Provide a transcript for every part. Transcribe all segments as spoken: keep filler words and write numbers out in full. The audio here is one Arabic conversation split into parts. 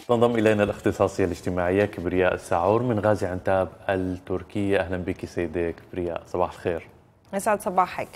تنضم إلينا الاختصاصية الاجتماعية كبرياء الساعور من غازي عنتاب التركية. أهلا بك سيدة كبرياء، صباح الخير. يسعد صباحك.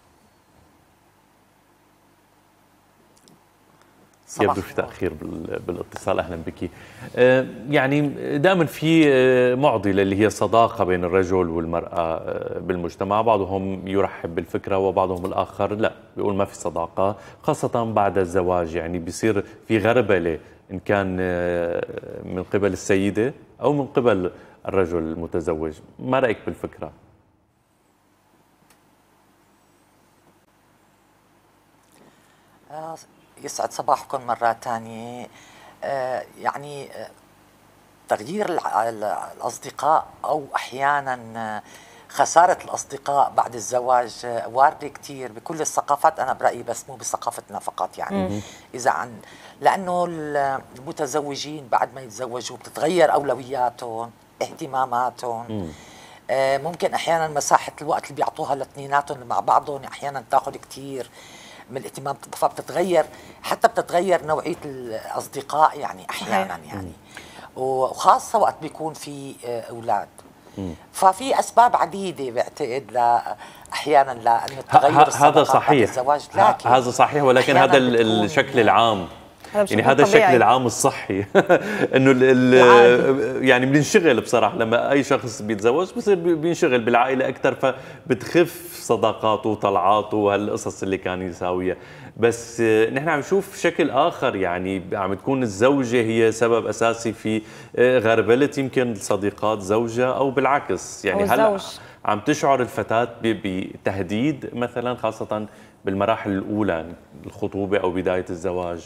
يبدو في تأخير بالاتصال. أهلا بك. يعني دائما في معضلة اللي هي الصداقة بين الرجل والمرأة بالمجتمع، بعضهم يرحب بالفكرة وبعضهم الآخر لا، بيقول ما في صداقة، خاصة بعد الزواج. يعني بيصير في غربلة إن كان من قبل السيدة أو من قبل الرجل المتزوج. ما رأيك بالفكرة؟ يسعد صباحكم مرة ثانية. يعني تغيير الأصدقاء أو أحيانا خسارة الأصدقاء بعد الزواج واردة كتير بكل الثقافات، أنا برأيي، بس مو بثقافتنا فقط. يعني إذا عن لأنه المتزوجين بعد ما يتزوجوا بتتغير أولوياتهم، اهتماماتهم. ممكن أحيانا مساحة الوقت اللي بيعطوها لاثنيناتهم مع بعضهم أحيانا تاخذ كتير من الاهتمام، فبتتغير، حتى بتتغير نوعية الأصدقاء يعني أحيانا. يعني وخاصة وقت بيكون في أولاد. ففي أسباب عديدة بعتقد لا أحيانا لأنه تغير هذا صحيح، الزواج، لكن هذا صحيح، ولكن هذا الشكل العام، يعني هذا الشكل العام الصحي. انه يعني بننشغل بصراحه لما اي شخص بيتزوج بصير بينشغل بالعائله اكثر، فبتخف صداقاته وطلعاته وهالقصص اللي كان يساويها. بس نحن عم نشوف شكل اخر، يعني عم تكون الزوجه هي سبب اساسي في غربله يمكن صديقات زوجها او بالعكس. يعني هل عم تشعر الفتاه بتهديد مثلا، خاصه بالمراحل الاولى، الخطوبه او بدايه الزواج؟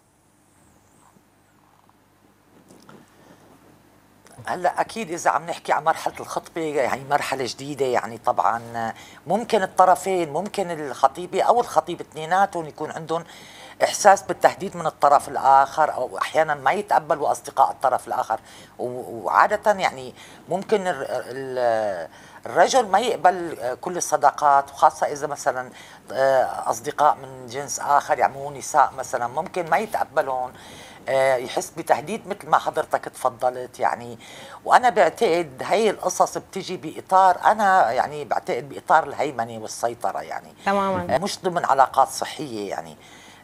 هلا اكيد اذا عم نحكي عن مرحله الخطبه، يعني مرحله جديده، يعني طبعا ممكن الطرفين، ممكن الخطيبه او الخطيب اثنيناتهم يكون عندهم احساس بالتهديد من الطرف الاخر، او احيانا ما يتقبلوا اصدقاء الطرف الاخر. وعاده يعني ممكن الرجل ما يقبل كل الصداقات، وخاصه اذا مثلا اصدقاء من جنس اخر، يعني نساء مثلا، ممكن ما يتقبلون، يحس بتهديد مثل ما حضرتك تفضلت. يعني وانا بعتقد هي القصص بتجي باطار، انا يعني بعتقد باطار الهيمنه والسيطره، يعني تماما مش ضمن علاقات صحيه. يعني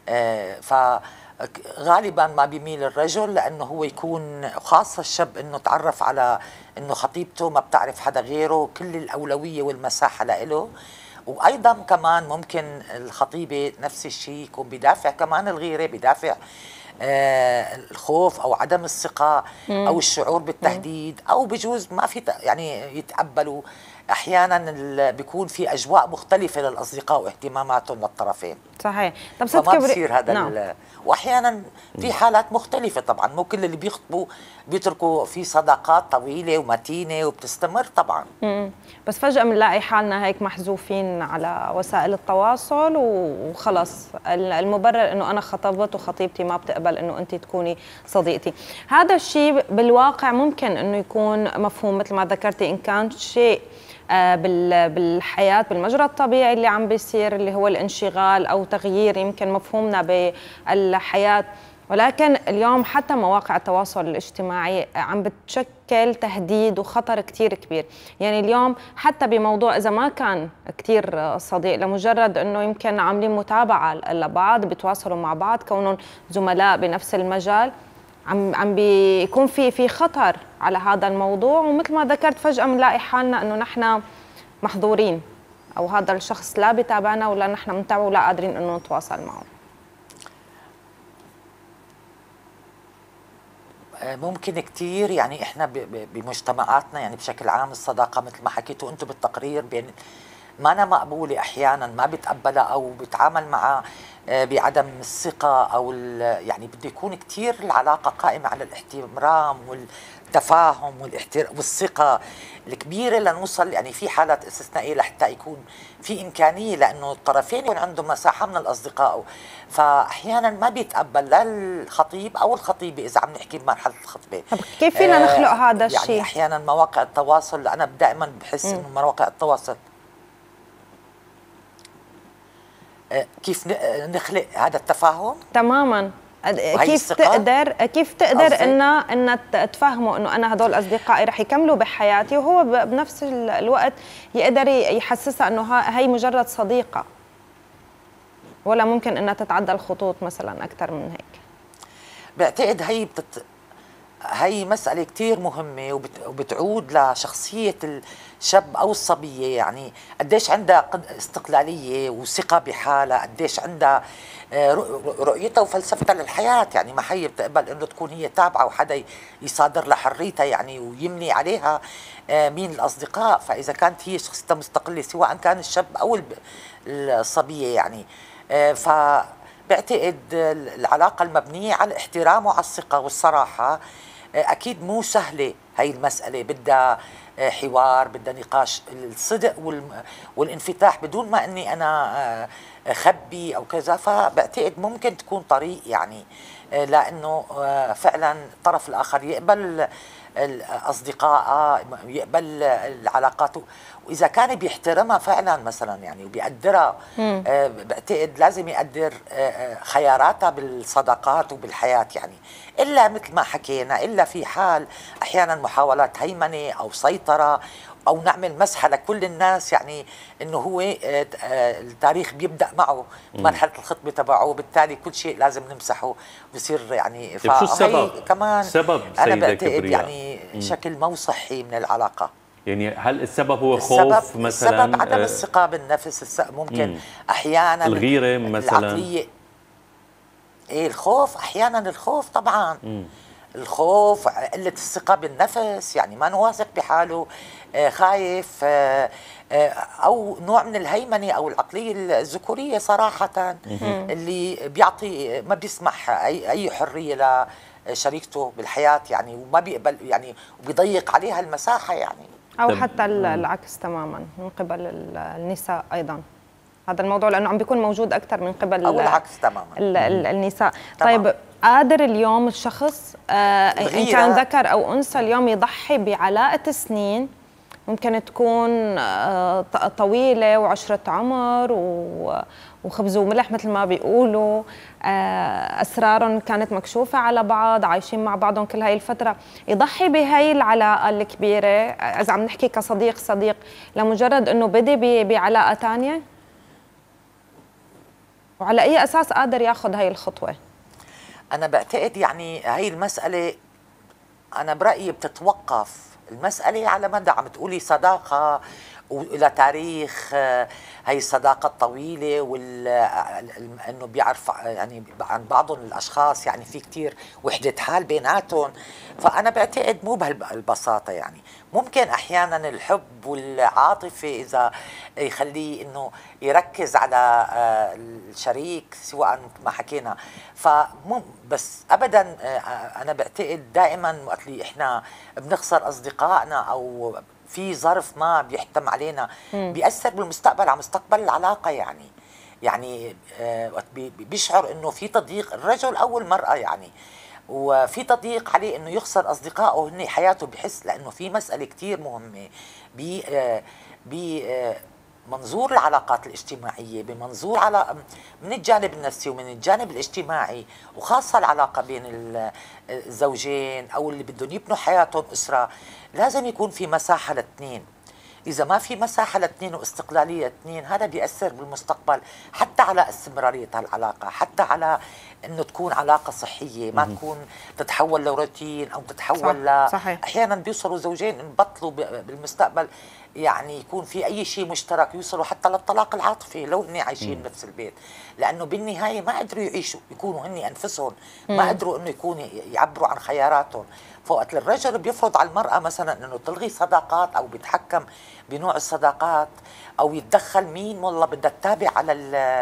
فغالبا ما بيميل الرجل لانه هو يكون، خاصه الشاب، انه تعرف على انه خطيبته ما بتعرف حدا غيره، كل الاولويه والمساحه لإله. وايضا كمان ممكن الخطيبه نفس الشيء يكون بدافع كمان الغيره، بدافع آه الخوف او عدم الثقه او الشعور بالتهديد، او بجوز ما في يعني يتقبلوا. احيانا بيكون في اجواء مختلفه للاصدقاء واهتماماتهم للطرفين. صحيح. طب ست كبري بصير هذا نعم. واحيانا في حالات مختلفه طبعا، مو كل اللي بيخطبوا بيتركوا في صداقات طويله ومتينه وبتستمر طبعا. مم. بس فجاه بنلاقي حالنا هيك محذوفين على وسائل التواصل وخلص المبرر انه انا خطبت وخطيبتي ما بتقبل انه انت تكوني صديقتي. هذا الشيء بالواقع ممكن انه يكون مفهوم مثل ما ذكرتي، ان كان شيء بالحياة بالمجرى الطبيعي اللي عم بيصير، اللي هو الانشغال أو تغيير يمكن مفهومنا بالحياة، ولكن اليوم حتى مواقع التواصل الاجتماعي عم بتشكل تهديد وخطر كتير كبير. يعني اليوم حتى بموضوع إذا ما كان كتير صديق، لمجرد أنه يمكن عاملين متابعة لبعض، بيتواصلوا مع بعض، كونهم زملاء بنفس المجال، عم عم بيكون في في خطر على هذا الموضوع. ومثل ما ذكرت فجأة بنلاقي حالنا انه نحن محظورين، او هذا الشخص لا بيتابعنا ولا نحن بنتابعه ولا قادرين انه نتواصل معه. ممكن كتير، يعني احنا بمجتمعاتنا يعني بشكل عام الصداقة مثل ما حكيتوا انتم بالتقرير بين ما أنا مقبولة، أحيانا ما بتقبلها أو بتعامل معها بعدم الثقة، أو يعني بده يكون كتير العلاقة قائمة على الاحترام والتفاهم والثقة الكبيرة لنوصل. يعني في حالات استثنائية لحتى يكون في إمكانية لأنه الطرفين يكون عندهم مساحة من الأصدقاء، فأحيانا ما بيتقبل لا الخطيب أو الخطيبة إذا عم نحكي بمرحلة الخطبة. طب كيف فينا نخلق هذا الشيء؟ يعني أحيانا مواقع التواصل، أنا دائما بحس إنه مواقع التواصل كيف نخلق هذا التفاهم؟ تماما. كيف تقدر كيف تقدر ان ان تفهمه انه انا هدول اصدقائي رح يكملوا بحياتي، وهو بنفس الوقت يقدر يحسسها انه هي مجرد صديقه، ولا ممكن انها تتعدى الخطوط مثلا اكثر من هيك؟ بعتقد هي بتت... هي مسألة كتير مهمة وبت... وبتعود لشخصية الشاب أو الصبية، يعني قديش عندها استقلالية وثقة بحالها، قديش عندها رؤيتها وفلسفتها للحياة. يعني ما هي بتقبل إنه تكون هي تابعة وحدا يصادر لها حريتها يعني ويمني عليها مين الأصدقاء. فإذا كانت هي شخصيتها مستقلة سواء كان الشاب أو الصبية يعني، ف بعتقد العلاقة المبنية على الاحترام وعلى الثقة والصراحة أكيد مو سهلة. هاي المسألة بدها حوار، بدها نقاش، الصدق والانفتاح بدون ما أني أنا خبي أو كذا. فبعتقد ممكن تكون طريق يعني لأنه فعلا الطرف الآخر يقبل الأصدقاء، يقبل العلاقات، وإذا كان بيحترمها فعلا مثلا يعني وبيقدرها، آه بعتقد لازم يقدر آه خياراتها بالصداقات وبالحياة يعني. إلا مثل ما حكينا، إلا في حال أحيانا محاولات هيمنة أو سيطرة أو نعمل مسحة لكل الناس، يعني إنه هو آه آه التاريخ بيبدأ معه مرحلة الخطبة تبعه، وبالتالي كل شيء لازم نمسحه بصير يعني. شو السبب؟ كمان سبب أنا بعتقد يعني مم. شكل مو صحي من العلاقة. يعني هل السبب هو خوف السبب مثلا؟ السبب عدم الثقة بالنفس، ممكن مم. أحيانا الغيرة مثلا، العقلية. إيه الخوف أحيانا، الخوف طبعا مم. الخوف، قلة الثقة بالنفس، يعني ما واثق بحاله، آه خايف، آه آه أو نوع من الهيمنة أو العقلية الذكورية صراحة مم. اللي بيعطي ما بيسمح أي, أي حرية لشريكته بالحياة يعني، وما بيقبل يعني وبيضيق عليها المساحة يعني، أو حتى العكس تماما من قبل النساء أيضا. هذا الموضوع لأنه عم بيكون موجود أكثر من قبل أو العكس تماما النساء. طيب قادر اليوم الشخص آه إن كان ذكر أو أنثى اليوم يضحي بعلاقة سنين ممكن تكون آه طويلة وعشرة عمر وخبز وملح مثل ما بيقولوا، آه أسرارهم كانت مكشوفة على بعض، عايشين مع بعضهم كل هاي الفترة، يضحي بهاي العلاقة الكبيرة إذا عم نحكي كصديق صديق لمجرد أنه بدي بعلاقة تانية؟ وعلى أي أساس قادر ياخذ هاي الخطوة؟ أنا بعتقد يعني هاي المسألة أنا برأيي بتتوقف المسألة على مدى، عم تقولي صداقة وإلى تاريخ، هاي الصداقة الطويلة وال إنه بيعرف يعني عن بعضهم الأشخاص يعني في كتير وحدة حال بيناتهم. فأنا بعتقد مو بهالبساطة يعني، ممكن أحيانا الحب والعاطفة إذا يخليه إنه يركز على الشريك سواء ما حكينا، فمو بس أبدا. أنا بعتقد دائما وقت اللي إحنا بنخسر أصدقائنا أو في ظرف ما بيحتم علينا مم. بيأثر بالمستقبل على مستقبل العلاقة يعني. يعني آه بيشعر إنه في تضييق الرجل أو المرأة يعني، وفي تضييق عليه إنه يخسر أصدقائه هن حياته، بحس لأنه في مسألة كتير مهمة ب آه ب آه منظور العلاقات الاجتماعية، بمنظور على من الجانب النفسي ومن الجانب الاجتماعي، وخاصة العلاقة بين الزوجين أو اللي بدهم يبنوا حياتهم أسرة، لازم يكون في مساحة للاثنين. إذا ما في مساحة لاثنين واستقلالية اثنين، هذا بيأثر بالمستقبل حتى على استمرارية العلاقة، حتى على إنه تكون علاقة صحية، ما تكون تتحول لروتين أو تتحول ل أحيانا بيوصلوا زوجين يبطلوا بالمستقبل يعني يكون في أي شيء مشترك، يوصلوا حتى للطلاق العاطفي لو هن عايشين بنفس البيت، لأنه بالنهاية ما قدروا يعيشوا يكونوا هن أنفسهم، ما قدروا إنه يكونوا يعبروا عن خياراتهم. فوقت الرجل بيفرض على المرأة مثلا إنه تلغي صداقات أو بيتحكم بنوع الصداقات أو يتدخل مين والله بدها تتابع على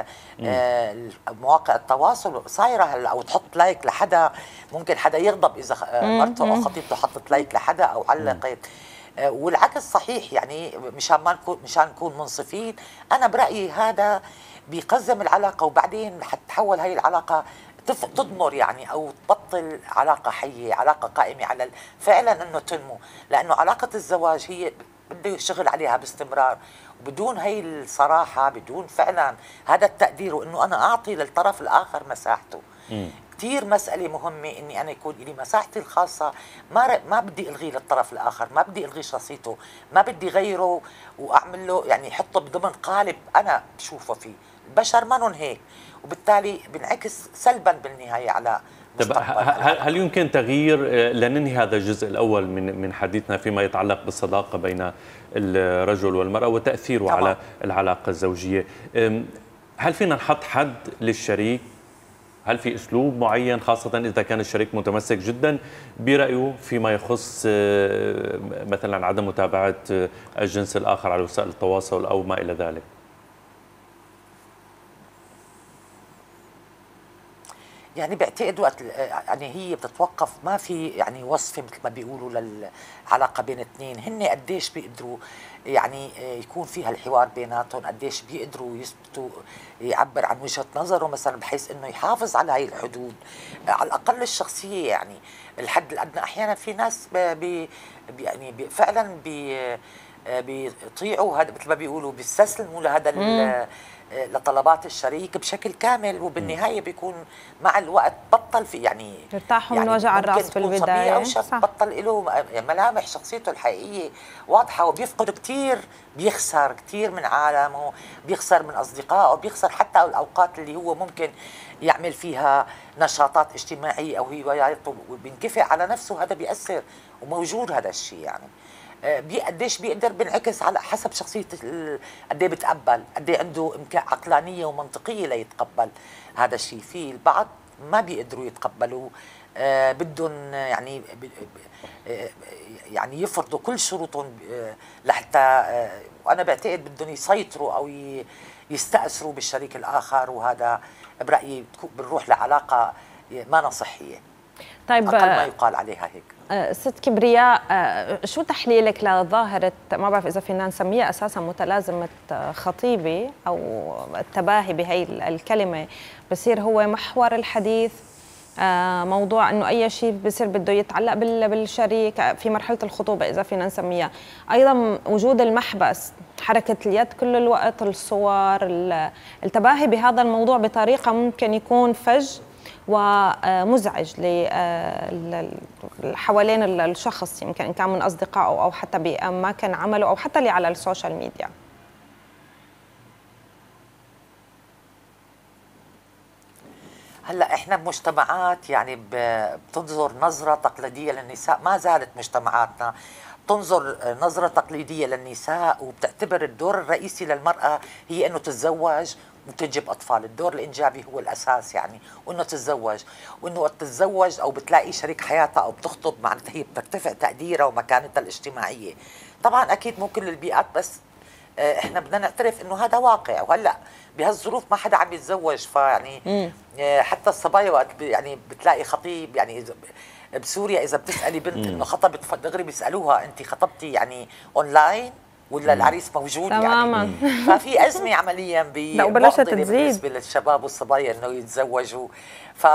مواقع التواصل صايرة هلا، أو تحط لايك لحدا، ممكن حدا يغضب إذا مرته أو خطيبته حطت لايك لحدا أو علقت، والعكس صحيح يعني. مشان ما نكون مشان نكون منصفين، أنا برأيي هذا بيقزم العلاقة، وبعدين حتتحول هاي العلاقة تضمر يعني، أو تبطل علاقة حية، علاقة قائمة على فعلا أنه تنمو، لأنه علاقة الزواج هي بده يشتغل عليها باستمرار، وبدون هي الصراحة، بدون فعلا هذا التقدير وأنه أنا أعطي للطرف الآخر مساحته. كثير مسألة مهمة إني أنا يكون لي مساحتي الخاصة، ما ما بدي ألغي للطرف الآخر، ما بدي ألغي شخصيته، ما بدي غيره وأعمل له يعني حطه بضمن قالب أنا بشوفه فيه. البشر ما هيك، وبالتالي بنعكس سلبا بالنهاية على طب هل, هل يمكن تغيير، لننهي هذا الجزء الأول من من حديثنا فيما يتعلق بالصداقة بين الرجل والمرأة وتأثيره طبعا على العلاقة الزوجية، هل فينا نحط حد للشريك؟ هل في أسلوب معين، خاصة إذا كان الشريك متمسك جدا برأيه فيما يخص مثلا عدم متابعة الجنس الآخر على وسائل التواصل أو ما إلى ذلك؟ يعني بعتقد وقت يعني هي بتتوقف، ما في يعني وصفه مثل ما بيقولوا للعلاقه بين اثنين، هن قديش بيقدروا يعني يكون فيها الحوار بيناتهم، قديش بيقدروا يثبتوا يعبر عن وجهه نظره مثلا بحيث انه يحافظ على هي الحدود على الاقل الشخصيه. يعني الحد الادنى احيانا في ناس بي يعني بي فعلا بي بيطيعوا هذا مثل ما بيقولوا بيستسلموا لهذا لطلبات الشريك بشكل كامل، وبالنهايه بيكون مع الوقت بطل في يعني يرتاحوا يعني من وجع الراس في البدايه او شاب بطل له ملامح شخصيته الحقيقيه واضحه، وبيفقد كثير، بيخسر كثير من عالمه، بيخسر من اصدقائه، بيخسر حتى الاوقات اللي هو ممكن يعمل فيها نشاطات اجتماعيه او هوايات، وبينكفئ على نفسه. هذا بيأثر وموجود هذا الشيء. يعني قديش بيقدر بينعكس على حسب شخصيه قد ايه بتقبل، قد ايه عنده امكان عقلانيه ومنطقيه ليتقبل هذا الشيء. في البعض ما بيقدروا يتقبلوا، آه بدهم يعني آه يعني يفرضوا كل شروطهم آه لحتى آه وانا بعتقد بدهم يسيطروا او يستأثروا بالشريك الاخر، وهذا برايي بنروح لعلاقه ما صحيه. طيب اقل ما يقال عليها هيك. ست كبرياء، شو تحليلك لظاهرة، ما بعرف إذا فينا نسميها أساسا متلازمة خطيبة أو التباهي بهي الكلمة، بصير هو محور الحديث، موضوع إنه أي شيء بصير بده يتعلق بالشريك في مرحلة الخطوبة إذا فينا نسميها. أيضا وجود المحبس، حركة اليد كل الوقت، الصور، التباهي بهذا الموضوع بطريقة ممكن يكون فج ومزعج حوالين الشخص، يمكن إن كان من أصدقائه أو حتى بأماكن عمله أو حتى اللي على السوشيال ميديا. هلا احنا بمجتمعات يعني بتنظر نظرة تقليدية للنساء، ما زالت مجتمعاتنا تنظر نظرة تقليدية للنساء، وبتعتبر الدور الرئيسي للمرأة هي انه تتزوج وتنجب اطفال. الدور الانجابي هو الاساس يعني، وانه تتزوج، وانه وقت تتزوج او بتلاقي شريك حياتها او بتخطب معناتها هي بترتفع تقديرها ومكانتها الاجتماعيه. طبعا اكيد مو كل البيئات، بس احنا بدنا نعترف انه هذا واقع. وهلا بهالظروف ما حدا عم يتزوج، فيعني حتى الصبايا وقت يعني بتلاقي خطيب، يعني بسوريا اذا بتسالي بنت انه خطبت دغري بيسالوها انت خطبتي يعني اونلاين ولا العريس موجود؟ تماما. يعني ففي ازمه عمليا بالنسبه للشباب والصبايا انه يتزوجوا. ف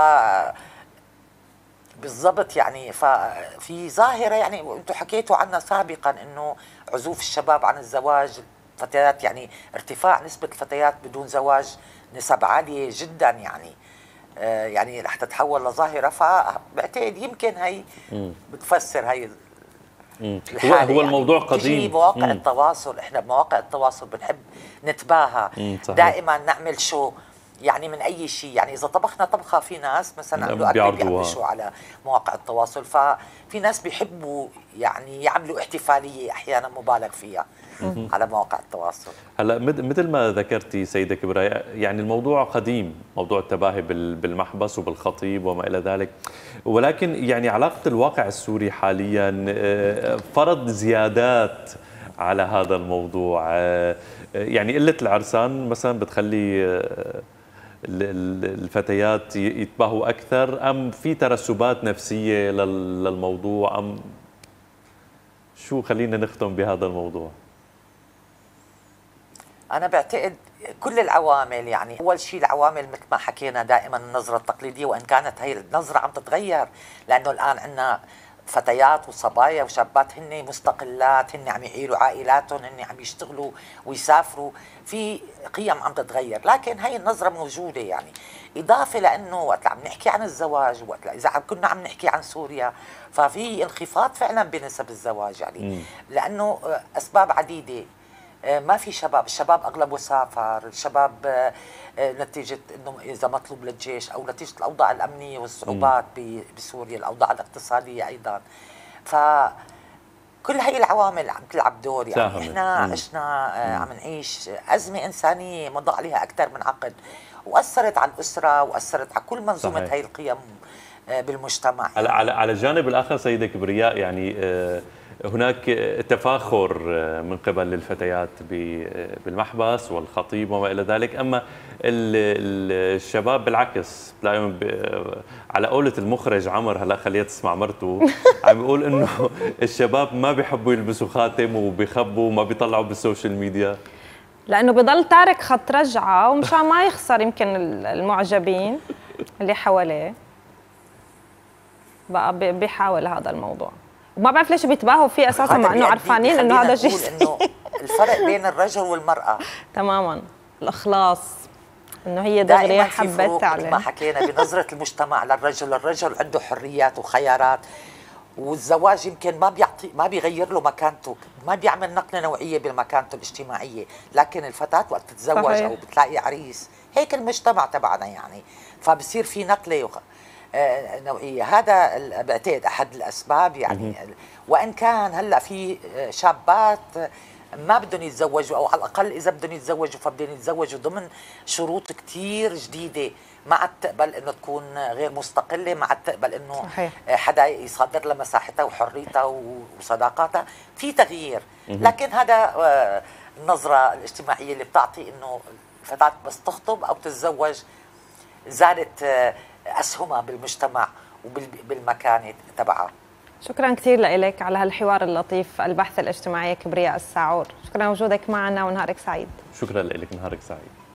بالضبط يعني ففي ظاهره يعني انتم حكيتوا عنها سابقا، انه عزوف الشباب عن الزواج، فتيات يعني ارتفاع نسبه الفتيات بدون زواج نسب عاليه جدا، يعني آه يعني رح تتحول لظاهره. فبعتقد يمكن هي بتفسر هي هو هو الموضوع يعني قديم. مواقع مم. التواصل، احنا بمواقع التواصل بنحب نتباهى دائما، نعمل شو يعني من اي شيء. يعني اذا طبخنا طبخه، في ناس مثلا عملوا اكل بيعملوا شو على مواقع التواصل، ففي ناس بيحبوا يعني يعملوا احتفاليه احيانا مبالغ فيها على مواقع التواصل. هلا مثل ما ذكرتي سيده كبرياء، يعني الموضوع قديم، موضوع التباهي بالمحبس وبالخطيب وما الى ذلك، ولكن يعني علاقه الواقع السوري حاليا فرض زيادات على هذا الموضوع. يعني قله العرسان مثلا بتخلي الفتيات يتباهوا اكثر، ام في ترسبات نفسيه للموضوع، ام شو؟ خلينا نختم بهذا الموضوع. أنا بعتقد كل العوامل. يعني أول شيء العوامل مثل ما حكينا دائما النظرة التقليدية، وإن كانت هي النظرة عم تتغير، لأنه الآن عندنا فتيات وصبايا وشابات هن مستقلات، هن عم يعيلوا عائلاتهم، هن عم يشتغلوا ويسافروا، في قيم عم تتغير، لكن هي النظرة موجودة. يعني إضافة لأنه وقت عم نحكي عن الزواج، وقت إذا كنا عم نحكي عن سوريا، ففي انخفاض فعلا بنسب الزواج، يعني لأنه أسباب عديدة. ما في شباب، الشباب أغلبه سافر، الشباب نتيجة أنه إذا مطلوب للجيش أو نتيجة الأوضاع الأمنية والصعوبات بسوريا، الأوضاع الاقتصادية أيضا. فكل هاي العوامل عم تلعب دور. يعني إحنا عشنا عم نعيش أزمة إنسانية مضى عليها أكثر من عقد، وأثرت على الأسرة وأثرت على كل منظومة هاي القيم بالمجتمع. يعني. على على الجانب الآخر سيدة كبرياء، يعني هناك تفاخر من قبل الفتيات بالمحبس والخطيب وما إلى ذلك، أما الشباب بالعكس تلاقيهم على قولة المخرج عمر، هلا خليت تسمع مرته عم بيقول إنه الشباب ما بيحبوا يلبسوا خاتم وبيخبوا وما بيطلعوا بالسوشيال ميديا، لأنه بضل تارك خط رجعة ومشان ما يخسر يمكن المعجبين اللي حواليه، بقى بيحاول هذا الموضوع. وما بعرف ليش بيتباهوا فيه اساسا، مع انه عارفانين انه هذا شيء. انه الفرق بين الرجل والمراه تماما الاخلاص، انه هي دغري حبت تعلن. ما حكينا بنظره المجتمع للرجل، الرجل عنده حريات وخيارات، والزواج يمكن ما بيعطي ما بيغير له مكانته، ما بيعمل نقله نوعيه بمكانته الاجتماعيه، لكن الفتاه وقت تتزوج صحيح. او بتلاقي عريس، هيك المجتمع تبعنا يعني، فبصير في نقله نوعية. هذا بعتقد أحد الأسباب يعني. وإن كان هلأ في شابات ما بدهم يتزوجوا، أو على الأقل إذا بدهم يتزوجوا فبدهم يتزوجوا ضمن شروط كتير جديدة، ما عاد تقبل إنه تكون غير مستقلة، ما عاد تقبل إنه صحيح. حدا يصدر لها مساحتها وحريتها وصداقاتها، في تغيير. لكن هذا النظرة الاجتماعية اللي بتعطي إنه الفتاة بس تخطب أو تتزوج زادت أسهمها بالمجتمع وبالمكانة تبعها. شكرا كثير لك على هالحوار اللطيف، البحث الاجتماعي كبرياء الساعور. شكرا لوجودك معنا ونهارك سعيد. شكرا لك، نهارك سعيد.